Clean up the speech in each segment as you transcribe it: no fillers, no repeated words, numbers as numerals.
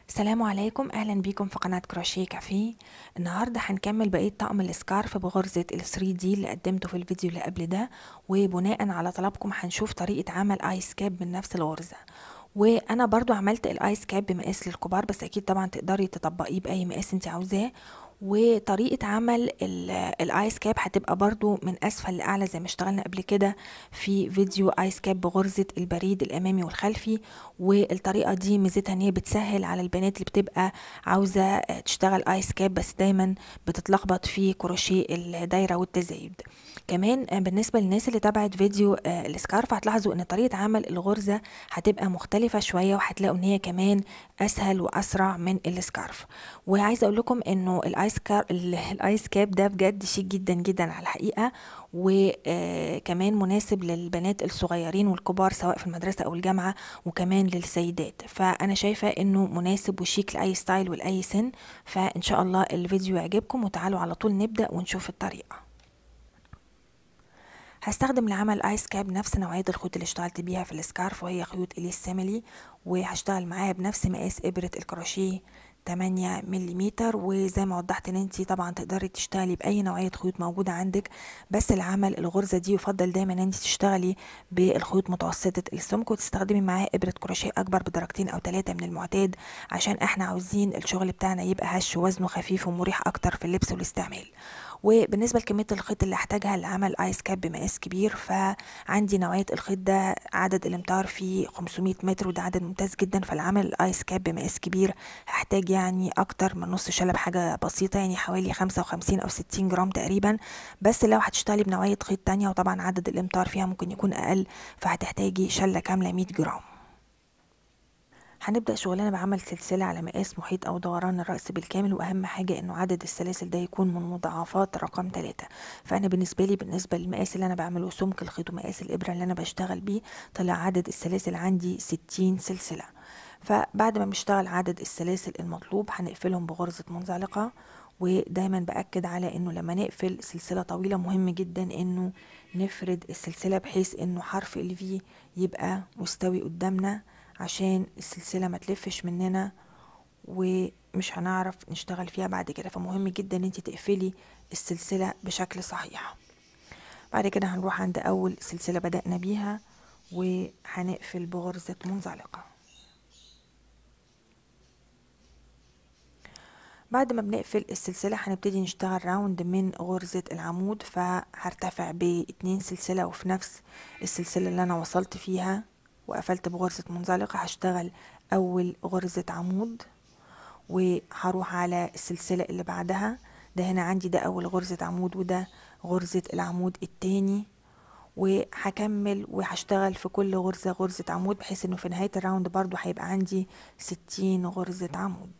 السلام عليكم، اهلا بيكم في قناة كروشيه كافيه. النهاردة هنكمل بقية طقم السكارف بغرزة ال 3D اللي قدمته في الفيديو اللي قبل ده، وبناء على طلبكم هنشوف طريقة عمل ايس كاب من نفس الغرزة. وانا برضو عملت الايس كاب بمقاس للكبار، بس اكيد طبعا تقدري تطبقيه باي مقاس انت عاوزاه. وطريقة عمل الايس كاب هتبقى برضو من اسفل لاعلى زي ما اشتغلنا قبل كده في فيديو ايس كاب بغرزة البريد الامامي والخلفي. والطريقة دي ميزتها ان هي بتسهل على البنات اللي بتبقى عاوزة تشتغل ايس كاب بس دايما بتتلخبط في كروشيه الدايرة والتزايد. كمان بالنسبة للناس اللي تابعت فيديو السكارف هتلاحظوا ان طريقة عمل الغرزة هتبقى مختلفة شوية، وهتلاقوا ان هي كمان اسهل واسرع من السكارف. وعايزة اقول لكم انه الايس كاب ده بجد شيك جدا جدا على الحقيقة، وكمان مناسب للبنات الصغيرين والكبار سواء في المدرسة او الجامعة، وكمان للسيدات. فانا شايفة انه مناسب وشيك لاي ستايل ولاي سن. فان شاء الله الفيديو يعجبكم، وتعالوا على طول نبدأ ونشوف الطريقة. هستخدم لعمل ايس كاب نفس نوعية الخيوط اللي اشتغلت بيها في السكارف، وهي خيوط اليس سيميلي، وهشتغل معاها بنفس مقاس ابرة الكروشيه 8 مليمتر. وزي ما وضحت ان انتي طبعا تقدري تشتغلي باي نوعية خيوط موجودة عندك، بس العمل الغرزة دي يفضل دايما ان انتي تشتغلي بالخيوط متوسطة السمك، وتستخدمي معاها ابرة كروشيه اكبر بدرجتين او 3 من المعتاد، عشان احنا عاوزين الشغل بتاعنا يبقى هش ووزنه خفيف ومريح اكتر في اللبس والاستعمال. وبالنسبة لكمية الخيط اللي هحتاجها لعمل ايس كاب بمقاس كبير، فعندي نوعية الخيط ده عدد الامتار فيه 500 متر، وده عدد ممتاز جدا. فالعمل الايس كاب بمقاس كبير هحتاج يعني اكتر من نص شلب، حاجة بسيطة يعني حوالي 55 او 60 جرام تقريبا. بس لو هتشتغلي بنوعية خيط تانية وطبعا عدد الامتار فيها ممكن يكون اقل، فهتحتاجي شلة كاملة 100 جرام. هنبدأ شغلنا بعمل سلسلة على مقاس محيط أو دوران الرأس بالكامل، وأهم حاجة إنه عدد السلاسل ده يكون من مضاعفات رقم 3. فأنا بالنسبة للمقاس اللي أنا بعمله سمك الخيط ومقاس الإبرة اللي أنا بشتغل بيه، طلع عدد السلاسل عندي 60 سلسلة. فبعد ما بنشتغل عدد السلاسل المطلوب هنقفلهم بغرزة منزلقة. ودايما بأكد على إنه لما نقفل سلسلة طويلة مهم جدا إنه نفرد السلسلة بحيث إنه حرف الفي يبقى مستوي قدامنا، عشان السلسلة ما تلفش مننا ومش هنعرف نشتغل فيها بعد كده. فمهم جدا ان انت تقفلي السلسلة بشكل صحيح. بعد كده هنروح عند اول سلسلة بدأنا بيها، وهنقفل بغرزة منزلقة. بعد ما بنقفل السلسلة هنبتدي نشتغل راوند من غرزة العمود، فهرتفع باتنين سلسلة، وفي نفس السلسلة اللي انا وصلت فيها وقفلت بغرزة منزلقة هشتغل اول غرزة عمود، وهروح على السلسلة اللي بعدها. ده هنا عندي ده اول غرزة عمود، وده غرزة العمود التاني، وهكمل وهشتغل في كل غرزة غرزة عمود، بحيث انه في نهاية الراوند برضو هيبقى عندي 60 غرزة عمود.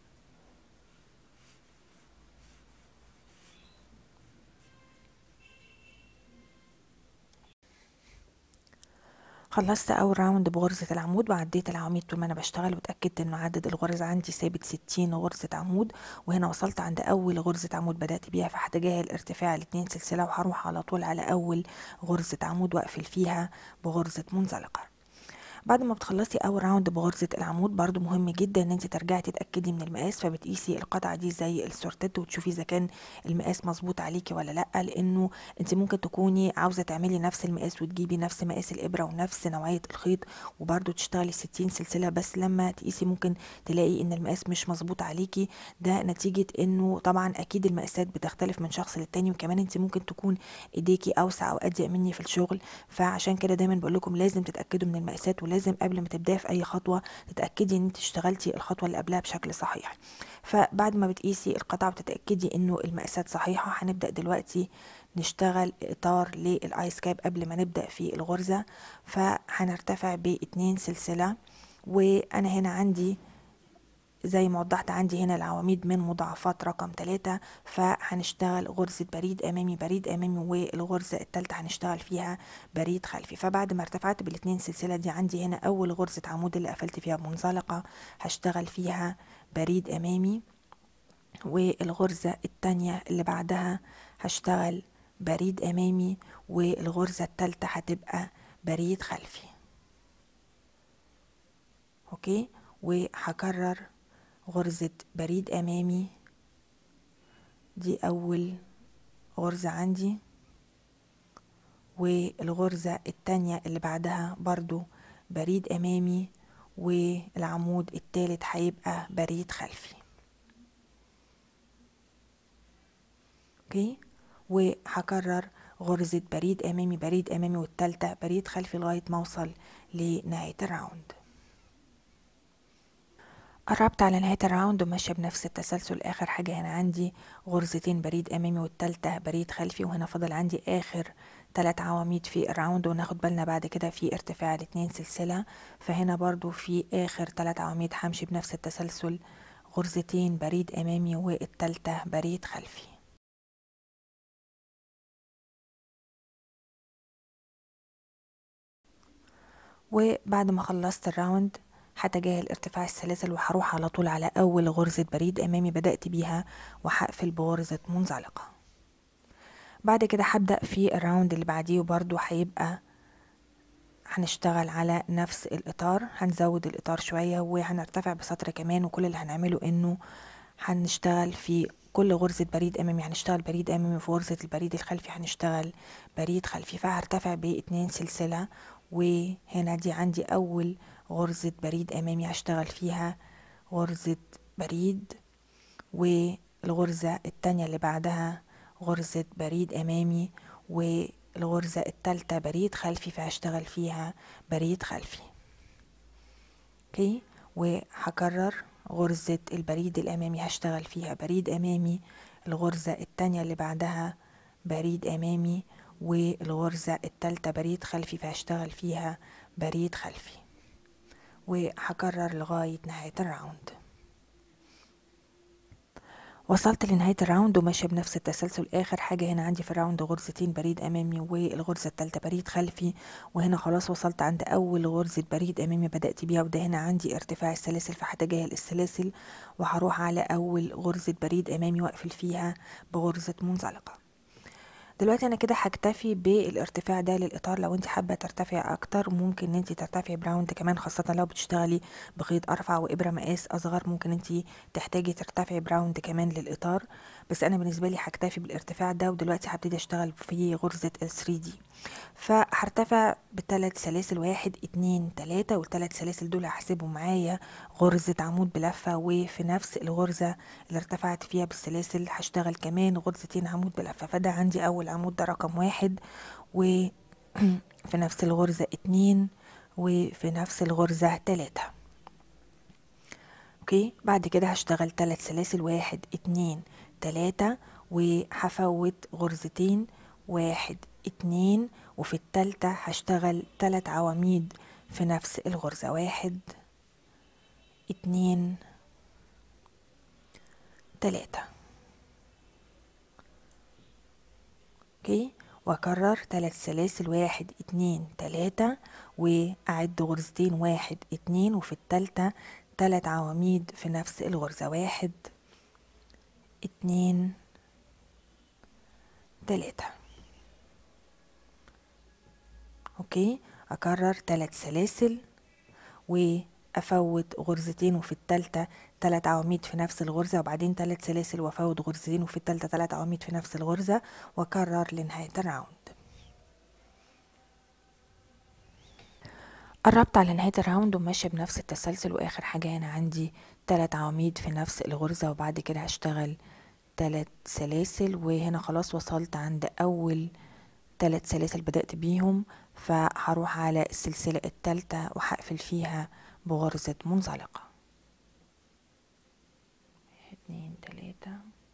خلصت اول راوند بغرزة العمود، وعديت العواميد طول ما انا بشتغل، واتأكدت انه عدد الغرز عندي ثابت 60 غرزة عمود. وهنا وصلت عند اول غرزة عمود بدأت بيها، فهتجاهل ارتفاع الاتنين سلسلة وهروح على طول على اول غرزة عمود واقفل فيها بغرزة منزلقة. بعد ما بتخلصي اول راوند بغرزة العمود، برضو مهم جدا ان انت ترجعي تتأكدي من المقاس، فبتقيسي القطعة دي زي السورتيت وتشوفي اذا كان المقاس مظبوط عليكي ولا لا، لانه انت ممكن تكوني عاوزة تعملي نفس المقاس وتجيبي نفس مقاس الابرة ونفس نوعية الخيط، وبرضو تشتغلي 60 سلسلة، بس لما تقيسي ممكن تلاقي ان المقاس مش مظبوط عليكي. ده نتيجة انه طبعا اكيد المقاسات بتختلف من شخص للتاني، وكمان انت ممكن تكون ايديكي اوسع او اضيق مني في الشغل. فعشان كده دايما بقول لكم لازم تتاكدوا من المقاسات، ولازم قبل ما تبداي في اي خطوه تتاكدي ان انت اشتغلتي الخطوه اللي قبلها بشكل صحيح. فبعد ما بتقيسي القطعه وتتاكدي انه المقاسات صحيحه، هنبدا دلوقتي نشتغل اطار للايس كاب قبل ما نبدا في الغرزه. فهنرتفع باتنين سلسله، وانا هنا عندي زي ما وضحت عندي هنا العواميد من مضاعفات رقم 3، فهنشتغل غرزة بريد أمامي بريد أمامي، والغرزة التالتة هنشتغل فيها بريد خلفي. فبعد ما ارتفعت بالاتنين سلسلة دي، عندي هنا أول غرزة عمود اللي قفلت فيها بمنزلقة هشتغل فيها بريد أمامي، والغرزة التانية اللي بعدها هشتغل بريد أمامي، والغرزة التالتة هتبقى بريد خلفي. اوكي، وهكرر غرزة بريد امامي، دي اول غرزة عندي، والغرزة التانية اللي بعدها برضو بريد امامي، والعمود التالت هيبقى بريد خلفي. اوكي، وهكرر غرزة بريد امامي بريد امامي والتالتة بريد خلفي لغاية ما اوصل لنهاية الراوند. قربت على نهاية الراوند وماشية بنفس التسلسل. اخر حاجة هنا عندي غرزتين بريد امامي والتالتة بريد خلفي، وهنا فاضل عندي اخر 3 عواميد في الراوند، وناخد بالنا بعد كده في ارتفاع ال2 سلسلة. فهنا برضو في اخر 3 عواميد همشي بنفس التسلسل، غرزتين بريد امامي والتالتة بريد خلفي. وبعد ما خلصت الراوند هتجاهل ارتفاع السلاسل وهروح على طول على اول غرزة بريد امامي بدأت بيها، وهقفل بغرزة منزلقة. بعد كده هبدأ في الراوند اللي بعديه، وبرضو هيبقى هنشتغل على نفس الاطار، هنزود الاطار شوية وهنرتفع بسطر كمان. وكل اللي هنعمله انه هنشتغل في كل غرزة بريد امامي هنشتغل بريد امامي، في غرزة البريد الخلفي هنشتغل بريد خلفي، فهرتفع ب2 سلسلة. وهنا دي عندي اول غرزة بريد امامي هشتغل فيها غرزة بريد، والغرزة التانية اللي بعدها غرزة بريد امامي، والغرزة التالتة بريد خلفي فهشتغل فيها بريد خلفي. اوكي، وهكرر غرزة البريد الامامي هشتغل فيها بريد امامي، الغرزة التانية اللي بعدها بريد امامي، والغرزة التالتة بريد خلفي فهشتغل فيها بريد خلفي، وهكرر لغاية نهاية الراوند. وصلت لنهاية الراوند وماشية بنفس التسلسل. اخر حاجة هنا عندي في الراوند غرزتين بريد امامي والغرزة التالتة بريد خلفي، وهنا خلاص وصلت عند اول غرزة بريد امامي بدأت بيها، وده هنا عندي ارتفاع السلاسل فهتجاهل السلاسل وهروح على اول غرزة بريد امامي واقفل فيها بغرزة منزلقة. دلوقتي انا كده هكتفي بالارتفاع ده للاطار. لو انت حابه ترتفعي اكتر ممكن ان انت ترتفعي براوند كمان، خاصه لو بتشتغلي بخيط ارفع وابره مقاس اصغر ممكن انت تحتاجي ترتفعي براوند كمان للاطار، بس انا بالنسبه لي هكتفي بالارتفاع ده. ودلوقتي هبتدي اشتغل في غرزه ال3D، فهرتفع بثلاث سلاسل 1 2 3، والثلاث سلاسل دول هحسبهم معايا غرزة عمود بلفة، وفي نفس الغرزة اللي ارتفعت فيها بالسلاسل هشتغل كمان غرزتين عمود بلفة. فده عندي اول عمود ده رقم 1، وفي نفس الغرزة 2، وفي نفس الغرزة 3. اوكي، بعد كده هشتغل 3 سلاسل 1 2 3، وهفوت غرزتين 1 2، وفي التالتة هشتغل 3 عواميد في نفس الغرزة 1 2 3. اوكي، واكرر 3 سلاسل 1 2 3، واعد غرزتين 1 2، وفي التالتة 3 عواميد في نفس الغرزة 1 2 3. اوكي، اكرر 3 سلاسل وافوت غرزتين، وفي التالتة 3 عواميد في نفس الغرزة، وبعدين 3 سلاسل وافوت غرزتين، وفي التالتة 3 عواميد في نفس الغرزة، واكرر لنهاية الراوند. قربت على نهاية الراوند وماشية بنفس التسلسل، واخر حاجة هنا عندي 3 عواميد في نفس الغرزة، وبعد كده هشتغل 3 سلاسل. وهنا خلاص وصلت عند اول 3 سلاسل بدأت بيهم، فهروح على السلسلة التالتة وهقفل فيها بغرزة منزلقة 2 3.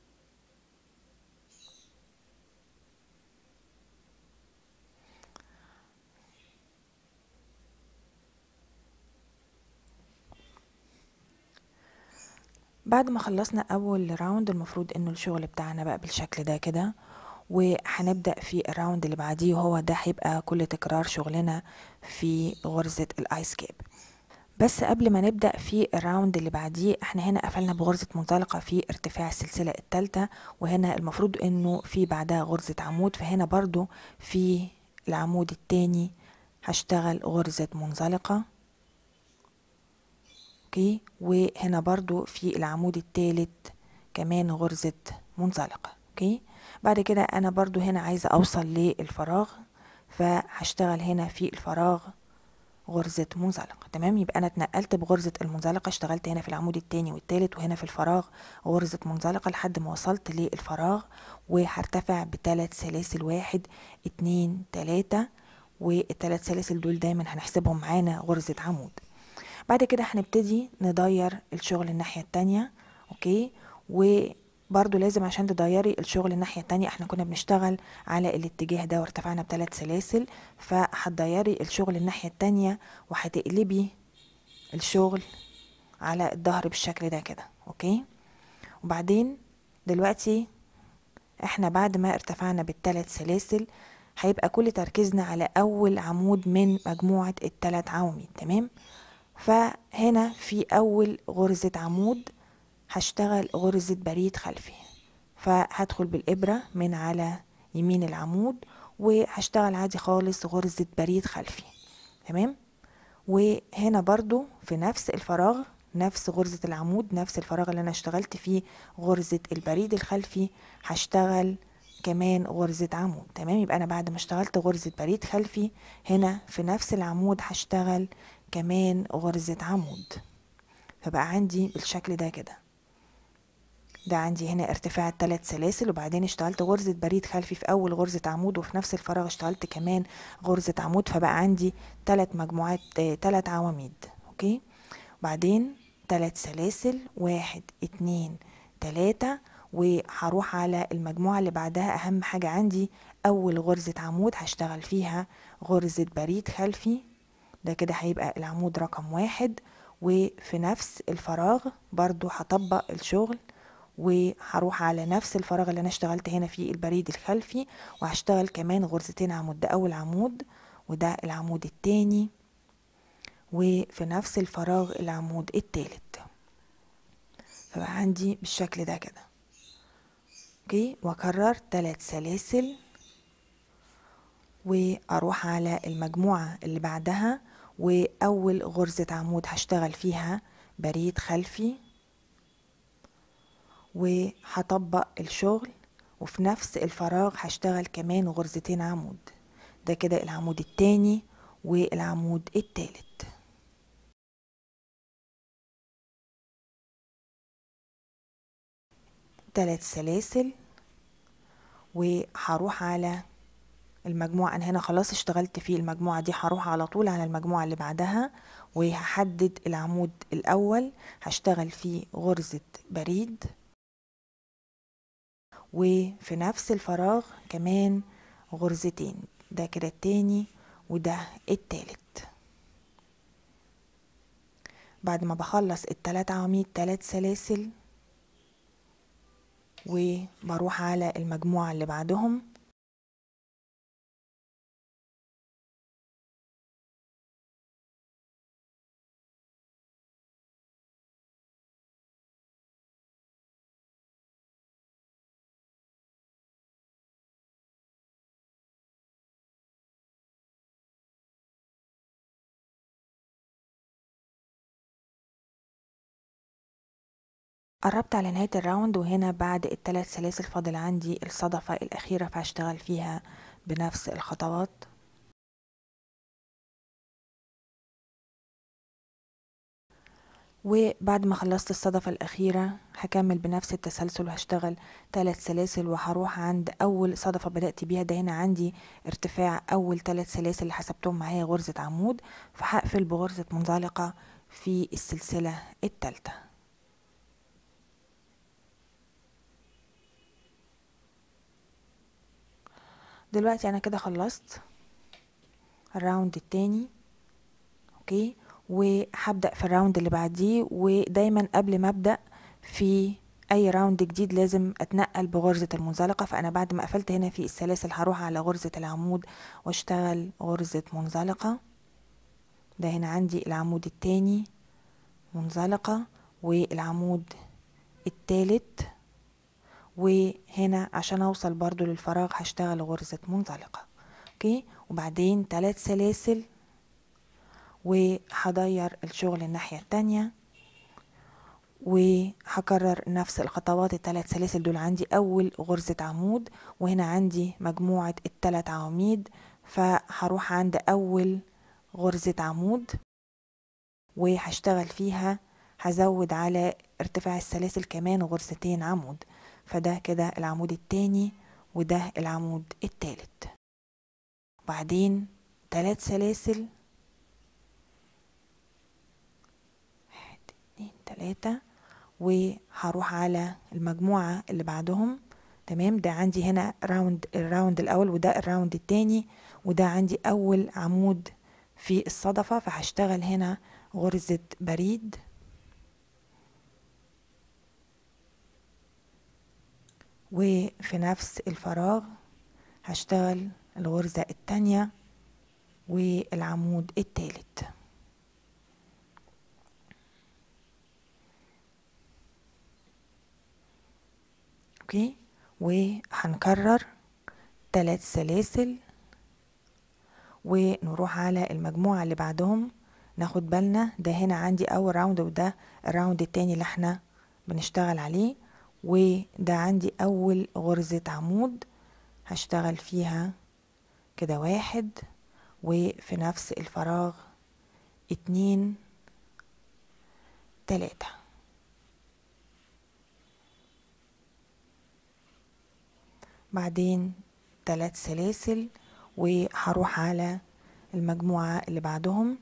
بعد ما خلصنا اول راوند المفروض انه الشغل بتاعنا بقى بالشكل ده كده، وهنبدأ في الراوند اللي بعديه، وهو ده هيبقى كل تكرار شغلنا في غرزة الايس كاب. بس قبل ما نبدأ في الراوند اللي بعديه، احنا هنا قفلنا بغرزة منزلقة في ارتفاع السلسلة الثالثة، وهنا المفروض انه في بعدها غرزة عمود، فهنا برضو في العمود الثاني هشتغل غرزة منزلقة. اوكي. وهنا برضو في العمود الثالث كمان غرزة منزلقة. اوكي. بعد كده انا برضو هنا عايزة اوصل للفراغ، فهشتغل هنا في الفراغ غرزة منزلقة. تمام، يبقى انا اتنقلت بغرزة المنزلقة، اشتغلت هنا في العمود التاني والتالت، وهنا في الفراغ غرزة منزلقة لحد ما وصلت للفراغ، وهرتفع بثلاث سلاسل، 1 2 3، والثلاث سلاسل دول دايما هنحسبهم معانا غرزة عمود. بعد كده هنبتدي ندير الشغل الناحية التانية. اوكي. وبرضو لازم عشان تديري الشغل الناحية التانية، احنا كنا بنشتغل على الاتجاه ده وارتفعنا بثلاث سلاسل، فهتديري الشغل الناحية التانية وهتقلبي الشغل على الظهر بالشكل ده كده. اوكي. وبعدين دلوقتي احنا بعد ما ارتفعنا بالثلاث سلاسل، هيبقى كل تركيزنا على اول عمود من مجموعة الثلاث عواميد. تمام. فهنا في اول غرزة عمود هشتغل غرزة بريد خلفي، فهدخل بالابرة من على يمين العمود وهشتغل عادي خالص غرزة بريد خلفي. تمام. وهنا برضو في نفس الفراغ، نفس غرزة العمود، نفس الفراغ اللي انا اشتغلت فيه غرزة البريد الخلفي، هشتغل كمان غرزة عمود. تمام. يبقى انا بعد ما اشتغلت غرزة بريد خلفي، هنا في نفس العمود هشتغل كمان غرزة عمود، فبقى عندي بالشكل ده كده. ده عندي هنا ارتفاع 3 سلاسل، وبعدين اشتغلت غرزة بريد خلفي في اول غرزة عمود، وفي نفس الفراغ اشتغلت كمان غرزة عمود، فبقى عندي 3 مجموعات، 3 عواميد. اوكي. بعدين 3 سلاسل، 1 2 3، وهروح على المجموعة اللي بعدها. اهم حاجة عندي اول غرزة عمود هشتغل فيها غرزة بريد خلفي، ده كده هيبقى العمود رقم 1. وفي نفس الفراغ برضو هطبق الشغل، وهروح على نفس الفراغ اللي انا اشتغلت هنا فيه البريد الخلفي، وهشتغل كمان غرزتين عمود. ده اول عمود وده العمود التاني، وفي نفس الفراغ العمود التالت، فبقى عندي بالشكل ده كده. اوكي. واكرر 3 سلاسل، واروح على المجموعة اللي بعدها، واول غرزة عمود هشتغل فيها بريد خلفي، وهطبق الشغل، وفي نفس الفراغ هشتغل كمان غرزتين عمود. ده كده العمود التاني والعمود التالت. ثلاث سلاسل، وهروح على المجموعة. أنا هنا خلاص اشتغلت في المجموعة دي، هروح على طول على المجموعة اللي بعدها، وهحدد العمود الأول هشتغل فيه غرزة بريد، وفي نفس الفراغ كمان غرزتين. ده كده التاني وده التالت. بعد ما بخلص التلات عواميد 3 سلاسل، وبروح على المجموعة اللي بعدهم، قربت على نهاية الراوند. وهنا بعد الثلاث سلاسل فاضل عندي الصدفة الأخيرة، فهشتغل فيها بنفس الخطوات. وبعد ما خلصت الصدفة الأخيرة هكمل بنفس التسلسل، وهشتغل 3 سلاسل، وهروح عند أول صدفة بدأت بيها. ده هنا عندي ارتفاع أول 3 سلاسل اللي حسبتهم معايا غرزة عمود، فهقفل بغرزة منزلقة في السلسلة الثالثة. دلوقتي انا كده خلصت الراوند التاني. اوكي. وهبدأ في الراوند اللي بعديه، ودايما قبل ما ابدأ في اي راوند جديد لازم اتنقل بغرزة المنزلقة. فانا بعد ما قفلت هنا في السلاسل هروح على غرزة العمود واشتغل غرزة منزلقة. ده هنا عندي العمود التاني منزلقة، والعمود التالت، وهنا عشان اوصل برضو للفراغ هشتغل غرزة منزلقة. اوكي. وبعدين 3 سلاسل، وهدير الشغل الناحية التانية، وهكرر نفس الخطوات الثلاث سلاسل دول. عندي اول غرزة عمود، وهنا عندي مجموعة الثلاث عواميد، فهروح عند اول غرزة عمود وهشتغل فيها، هزود على ارتفاع السلاسل كمان غرزتين عمود، فده كده العمود التاني وده العمود التالت. وبعدين 3 سلاسل، 1 2 3، وهروح على المجموعة اللي بعدهم. تمام، ده عندي هنا الراوند الاول، وده الراوند التاني، وده عندي اول عمود في الصدفة، فهشتغل هنا غرزة بريد، وفي نفس الفراغ هشتغل الغرزة التانية والعمود التالت. اوكي، وهنكرر 3 سلاسل ونروح على المجموعة اللي بعدهم. ناخد بالنا ده هنا عندي اول راوند، وده الراوند التاني اللي احنا بنشتغل عليه، وده عندي اول غرزة عمود هشتغل فيها كده 1، وفي نفس الفراغ 2 3. بعدين 3 سلاسل وهروح على المجموعة اللي بعدهم.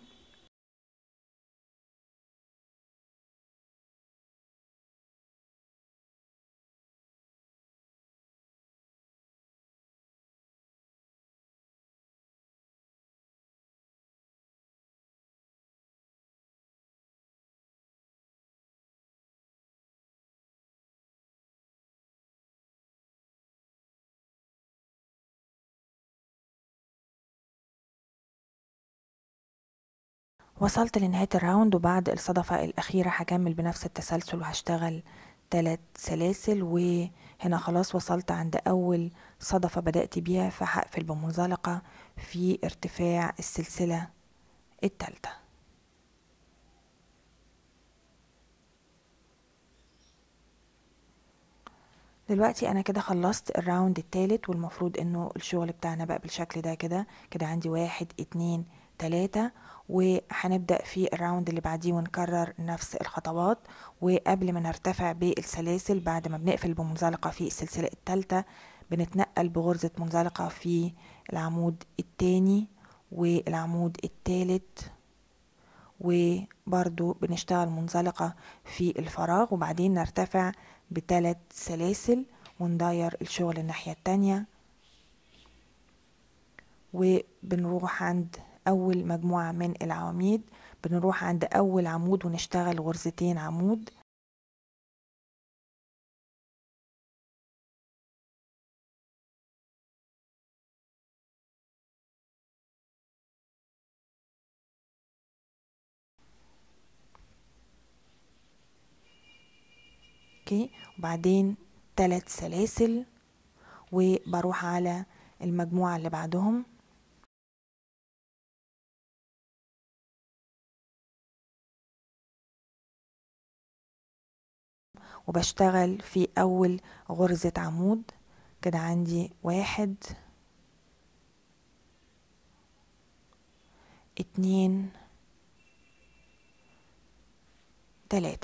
وصلت لنهاية الراوند، وبعد الصدفة الأخيرة هكمل بنفس التسلسل وهشتغل 3 سلاسل، وهنا خلاص وصلت عند أول صدفة بدأت بيها، فهقفل بمنزلقة في ارتفاع السلسلة التالتة. دلوقتي انا كده خلصت الراوند التالت، والمفروض انه الشغل بتاعنا بقى بالشكل ده. كده عندي 1 2 3، وهنبدأ في الراوند اللي بعديه ونكرر نفس الخطوات. وقبل ما نرتفع بالسلاسل، بعد ما بنقفل بمنزلقة في السلسلة التالتة، بنتنقل بغرزة منزلقة في العمود التاني والعمود التالت، وبرضو بنشتغل منزلقة في الفراغ، وبعدين نرتفع ب3 سلاسل ونداير الشغل الناحية التانية، وبنروح عند أول مجموعة من العواميد، بنروح عند أول عمود ونشتغل غرزتين عمود، اوكي، وبعدين 3 سلاسل وبروح على المجموعة اللي بعدهم، وبشتغل في أول غرزة عمود. كده عندي 1 2 3،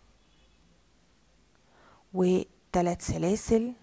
و3 سلاسل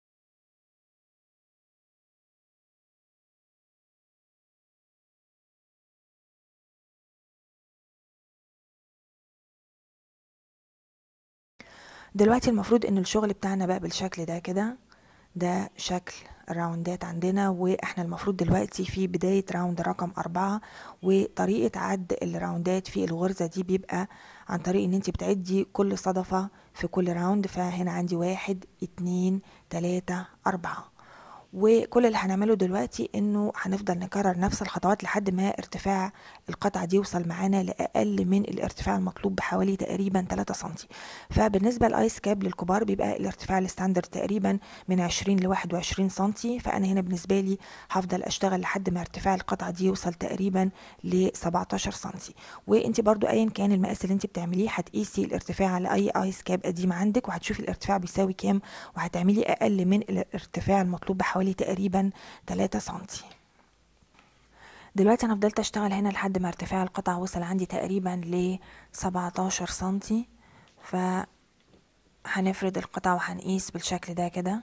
دلوقتي المفروض ان الشغل بتاعنا بقى بالشكل ده. كده ده شكل الراوندات عندنا، واحنا المفروض دلوقتي في بداية راوند رقم 4. وطريقة عد الراوندات في الغرزة دي بيبقى عن طريق ان انت بتعدي كل صدفة في كل راوند. فهنا عندي 1 2 3 4، وكل اللي هنعمله دلوقتي انه هنفضل نكرر نفس الخطوات لحد ما ارتفاع القطعة دي يوصل معانا لأقل من الارتفاع المطلوب بحوالي تقريبا 3 سنتي. فبالنسبة للايس كاب للكبار بيبقى الارتفاع الستاندرد تقريبا من 20 ل 21 سنتي، فانا هنا بالنسبة لي هفضل اشتغل لحد ما ارتفاع القطعة دي يوصل تقريبا ل 17 سنتي. وانت برضو ايا كان المقاس اللي انت بتعمليه هتقيسي الارتفاع على اي ايس كاب قديم عندك وهتشوفي الارتفاع بيساوي كام، وهتعملي اقل من الارتفاع المطلوب بحوالي تقريبا 3 سنتي. دلوقتي انا فضلت اشتغل هنا لحد ما ارتفاع القطعة وصل عندي تقريبا ل 17 سنتي. فهنفرد القطعة وهنقيس بالشكل ده كده.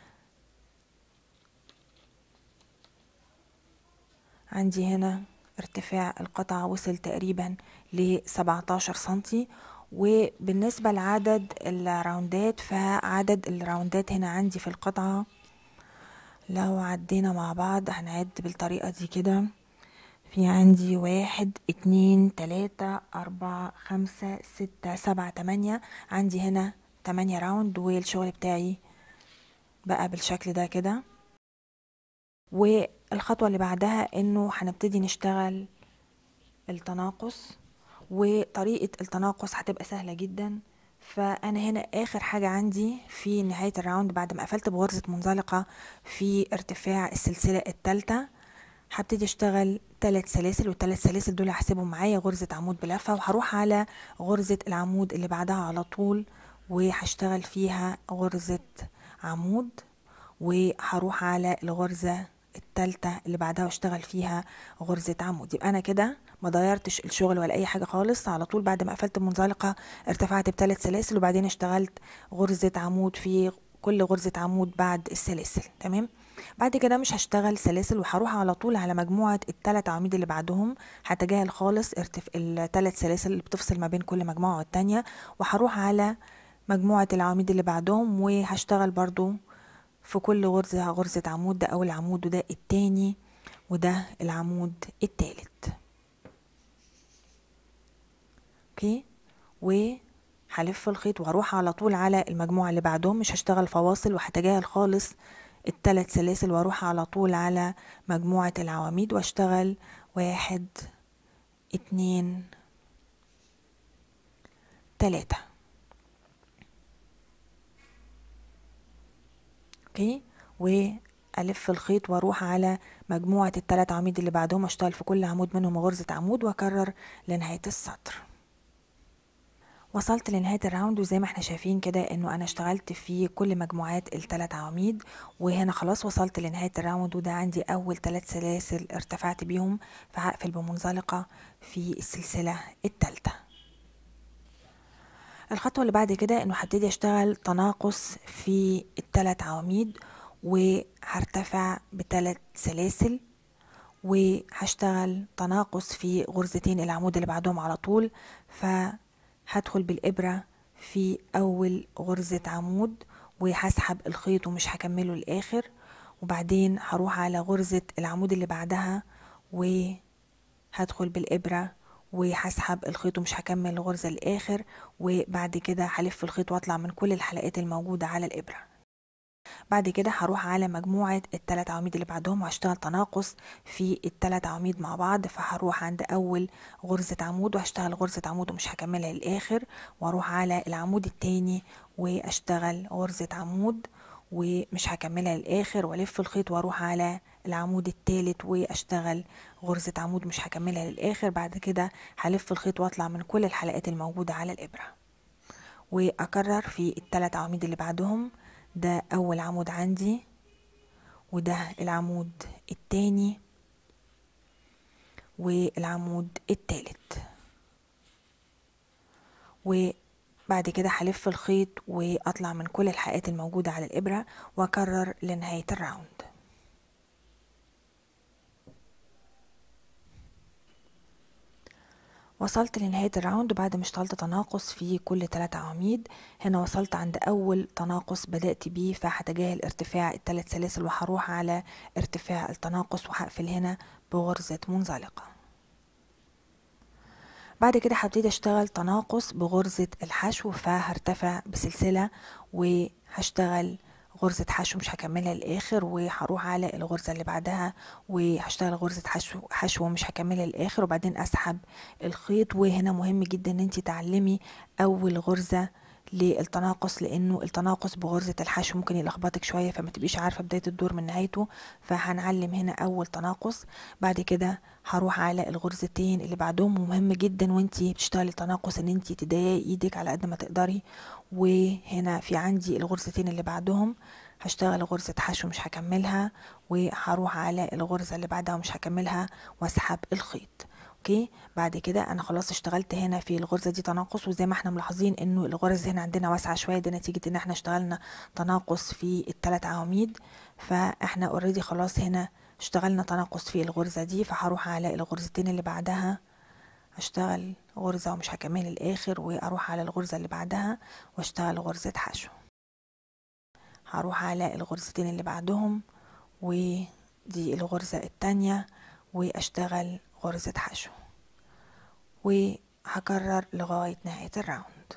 عندي هنا ارتفاع القطعة وصل تقريبا ل 17 سنتي. وبالنسبة لعدد الراوندات، فعدد الراوندات هنا عندي في القطعة لو عدينا مع بعض هنعد بالطريقة دي كده. في عندي 1 2 3 4 5 6 7 8. عندي هنا 8 راوند، والشغل بتاعي بقى بالشكل ده كده. والخطوة اللي بعدها انه هنبتدي نشتغل التناقص، وطريقة التناقص هتبقى سهلة جدا. فانا هنا اخر حاجة عندي في نهاية الراوند بعد ما قفلت بغرزة منزلقة في ارتفاع السلسلة الثالثة، هبتدي اشتغل 3 سلاسل، والثلاث سلاسل دول هحسبهم معايا غرزة عمود بلفة، وهروح على غرزة العمود اللي بعدها على طول وهشتغل فيها غرزة عمود، وهروح على الغرزة التالتة اللي بعدها واشتغل فيها غرزة عمود. يبقى انا كده ما ضيرتش الشغل ولا اي حاجة خالص. على طول بعد ما قفلت المنزلقة ارتفعت ب3 سلاسل، وبعدين اشتغلت غرزة عمود في كل غرزة عمود بعد السلاسل. تمام. بعد كده مش هشتغل سلاسل، وهروح على طول على مجموعة ال3 عواميد اللي بعدهم. هتجاهل خالص ال3 سلاسل اللي بتفصل ما بين كل مجموعة والتانية، وهروح على مجموعة العواميد اللي بعدهم وهشتغل برضو في كل غرزة غرزة عمود. ده اول عمود، وده التاني، وده العمود التالت. اوكي. وهلف الخيط واروح على طول على المجموعة اللي بعدهم. مش هشتغل فواصل، وهتجاهل خالص ال3 سلاسل واروح على طول على مجموعة العواميد واشتغل 1 2 3. اوكي. والف الخيط واروح على مجموعة ال3 عواميد اللي بعدهم، اشتغل في كل عمود منهم غرزة عمود واكرر لنهاية السطر. وصلت لنهاية الراوند، وزي ما احنا شايفين كده انه انا اشتغلت في كل مجموعات ال3 عواميد، وهنا خلاص وصلت لنهاية الراوند. وده عندي اول 3 سلاسل ارتفعت بيهم، فهقفل بمنزلقة في السلسلة الثالثة. الخطوة اللي بعد كده انه هبتدي اشتغل تناقص في ال3 عواميد، وهرتفع ب3 سلاسل، وهشتغل تناقص في غرزتين العمود اللي بعدهم على طول. فهدخل بالإبرة في أول غرزة عمود وهسحب الخيط ومش هكمله الآخر، وبعدين هروح على غرزة العمود اللي بعدها وهدخل بالإبرة وهسحب الخيط ومش هكمل الغرزة الآخر، وبعد كده هلف الخيط واطلع من كل الحلقات الموجودة على الإبرة. بعد كده هروح على مجموعة ال3 عواميد اللي بعدهم وهشتغل تناقص في ال3 عواميد مع بعض. فهروح عند اول غرزة عمود وهشتغل غرزة عمود ومش هكملها للاخر، واروح على العمود التاني واشتغل غرزة عمود ومش هكملها للاخر، والف الخيط واروح على العمود التالت واشتغل غرزة عمود مش هكملها للاخر. بعد كده هلف الخيط واطلع من كل الحلقات الموجودة على الابرة، واكرر في ال3 عواميد اللي بعدهم. ده اول عمود عندي، وده العمود التاني، والعمود التالت. وبعد كده هلف الخيط واطلع من كل الحلقات الموجودة على الابرة واكرر لنهاية الراوند. وصلت لنهاية الراوند بعد ما اشتغلت تناقص في كل 3 عواميد. هنا وصلت عند اول تناقص بدأت بيه، فهتجاهل ارتفاع ال3 سلاسل وهروح على ارتفاع التناقص وهقفل هنا بغرزة منزلقة. بعد كده هبتدي اشتغل تناقص بغرزة الحشو، فهرتفع بسلسلة وهشتغل غرزة حشو مش هكملها للاخر، وهروح على الغرزة اللي بعدها وهشتغل غرزة حشو مش هكملها للاخر، وبعدين اسحب الخيط. وهنا مهم جدا ان انت تعلمي اول غرزة للتناقص، لانه التناقص بغرزة الحشو ممكن يلخبطك شوية فما تبقيش عارفة بداية الدور من نهايته، فهنعلم هنا اول تناقص. بعد كده هروح على الغرزتين اللي بعدهم، ومهم جدا وانتي بتشتغلي التناقص ان انتي تضايقي ايدك على قد ما تقدري. وهنا في عندي الغرزتين اللي بعدهم هشتغل غرزة حشو مش هكملها، وهروح على الغرزة اللي بعدها ومش هكملها واسحب الخيط. اوكي، بعد كده انا خلاص اشتغلت هنا في الغرزة دي تناقص، وزي ما احنا ملاحظين انه الغرز هنا عندنا واسعة شوية، ده نتيجة ان احنا اشتغلنا تناقص في الثلاث عواميد، فاحنا اوريدي خلاص هنا اشتغلنا تناقص في الغرزة دي. فهروح على الغرزتين اللي بعدها هشتغل غرزة ومش هكمل الاخر، واروح على الغرزة اللي بعدها واشتغل غرزة حشو. هروح على الغرزتين اللي بعدهم ودي الغرزة التانية واشتغل غرزة حشو، وهكرر لغاية نهاية الراوند.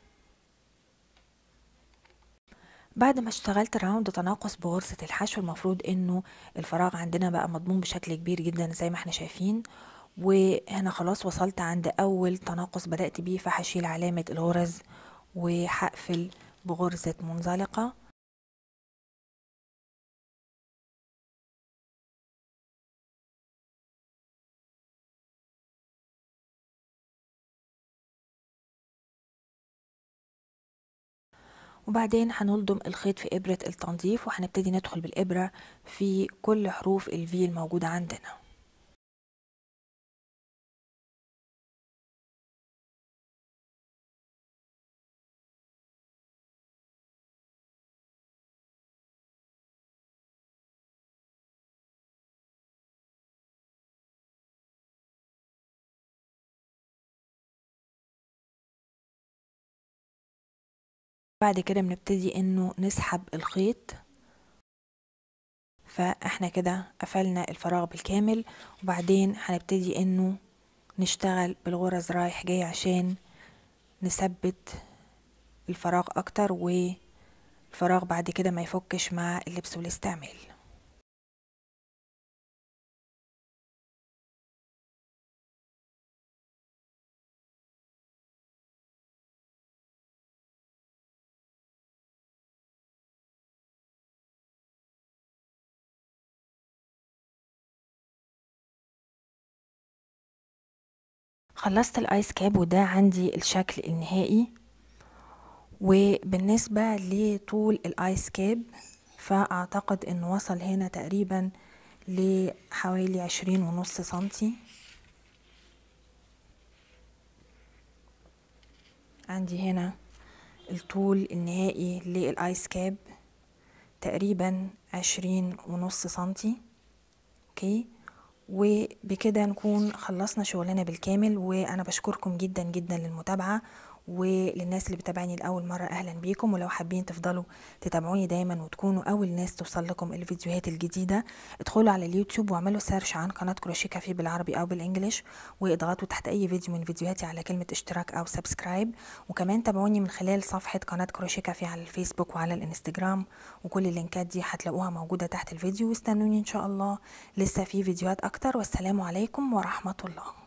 بعد ما اشتغلت راوند تناقص بغرزة الحشو، المفروض انه الفراغ عندنا بقى مضمون بشكل كبير جدا زي ما احنا شايفين، وهنا خلاص وصلت عند اول تناقص بدأت بيه، فهشيل علامة الغرز وهقفل بغرزة منزلقة. وبعدين هنلضم الخيط في إبرة التنظيف، وهنبتدي ندخل بالإبرة في كل حروف الفي الموجودة عندنا. بعد كده بنبتدي انه نسحب الخيط، فاحنا كده قفلنا الفراغ بالكامل. وبعدين هنبتدي انه نشتغل بالغرز رايح جاي عشان نثبت الفراغ اكتر، والفراغ بعد كده ما يفكش مع اللبس والاستعمال. خلصت الايس كاب وده عندي الشكل النهائي. وبالنسبة لطول الايس كاب فاعتقد انه وصل هنا تقريبا لحوالي 20.5 سنتي. عندي هنا الطول النهائي للايس كاب تقريبا 20.5 سنتي. اوكي، وبكده نكون خلصنا شغلنا بالكامل. وانا بشكركم جدا جدا للمتابعة، وللناس اللي بتابعني لأول مرة أهلا بيكم. ولو حابين تفضلوا تتابعوني دايما وتكونوا أول ناس توصل لكم الفيديوهات الجديدة، ادخلوا على اليوتيوب واعملوا سيرش عن قناة كروشيه كافيه بالعربي أو بالإنجليش، واضغطوا تحت أي فيديو من فيديوهاتي على كلمة اشتراك أو سبسكرايب. وكمان تابعوني من خلال صفحة قناة كروشيه كافيه على الفيسبوك وعلى الانستجرام، وكل اللينكات دي هتلاقوها موجودة تحت الفيديو. واستنوني إن شاء الله لسه في فيديوهات أكتر. والسلام عليكم ورحمة الله.